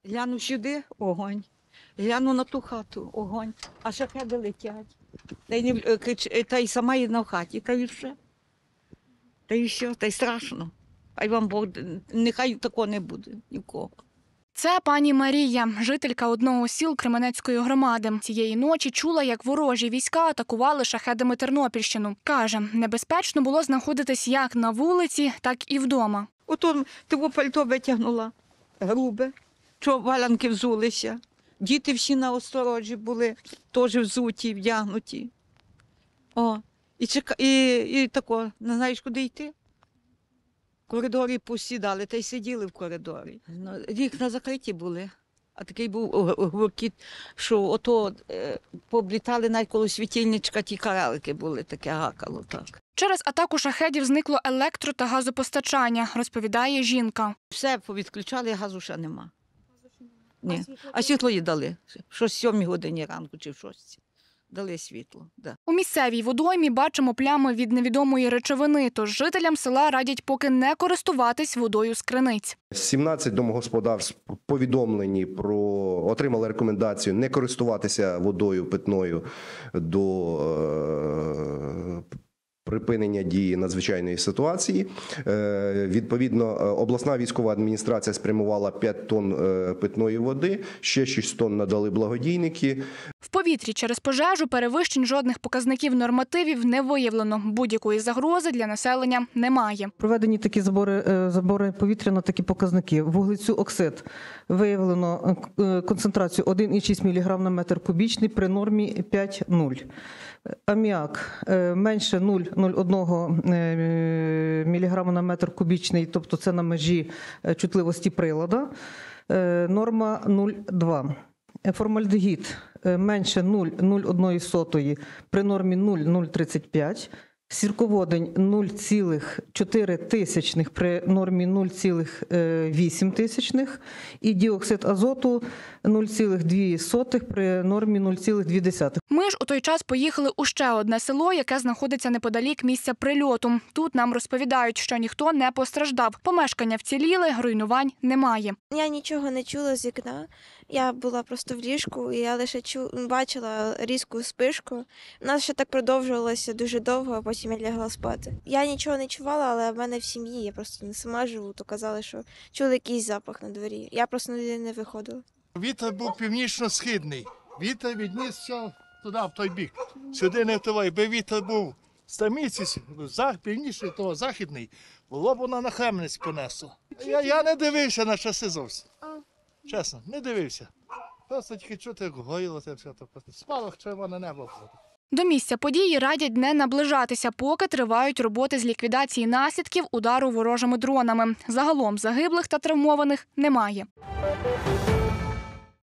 Гляну сюди – огонь. Гляну на ту хату – огонь. А шахеди летять. Та й сама є на хаті, та й все. Та й все, та й страшно. Хай вам Бог, нехай такого не буде нікого. Це пані Марія, жителька одного з сіл Кременецької громади. Цієї ночі чула, як ворожі війська атакували шахедами Тернопільщину. Каже, небезпечно було знаходитись як на вулиці, так і вдома. Ото того пальто витягнула, грубе, що валянки взулися. Діти всі на осторожі були, теж взуті, вдягнуті. О, і тако, не знаєш, куди йти? В коридорі посідали, та й сиділи в коридорі. Вікна закриті були, а такий був гуркіт, що ото пооблітали навіть коло світильничка, ті каралики були, таке гакало так. Через атаку шахедів зникло електро- та газопостачання, розповідає жінка. Все повідключали, газу ще нема. Ні. А світло їй дали. Що з 7 годині ранку чи в 6. Дали світло. Да. У місцевій водоймі бачимо плями від невідомої речовини, тож жителям села радять поки не користуватись водою з криниць. 17 домогосподарств повідомлені отримали рекомендацію не користуватися водою питною до припинення дії надзвичайної ситуації. Відповідно, обласна військова адміністрація спрямувала 5 тонн питної води, ще 6 тонн надали благодійники. В повітрі через пожежу перевищень жодних показників нормативів не виявлено. Будь-якої загрози для населення немає. Проведені такі забори повітря на такі показники. Вуглецю оксид виявлено концентрацію 1,6 мг на метр кубічний при нормі 5,0. Аміак менше 0,01 мг на метр кубічний, тобто це на межі чутливості прилада, норма 0,2. Формальдегід менше 0,01 при нормі 0,035. Сірководень 0,4 при нормі 0,8 і діоксид азоту 0,2 при нормі 0,2. Ми ж у той час поїхали у ще одне село, яке знаходиться неподалік місця прильоту. Тут нам розповідають, що ніхто не постраждав. Помешкання вціліли, руйнувань немає. Я нічого не чула з вікна. Я була просто в ліжку, і я лише бачила різку спишку. У нас ще так продовжувалося дуже довго, а потім я лягла спати. Я нічого не чувала, але в мене в сім'ї, я просто не сама живу, то казали, що чули якийсь запах на дворі. Я просто не виходила. Вітер був північно-східний. Вітер віднісся туди, в той бік. Сюди не в той. Якби вітер був з таміці, північний, того західний, було б воно на Хемниць понесло. Я не дивився на часи зовсім. Чесно, не дивився. Просто тільки чути, як гоїло це все. Спалах червоне небо. До місця події радять не наближатися, поки тривають роботи з ліквідації наслідків удару ворожими дронами. Загалом загиблих та травмованих немає.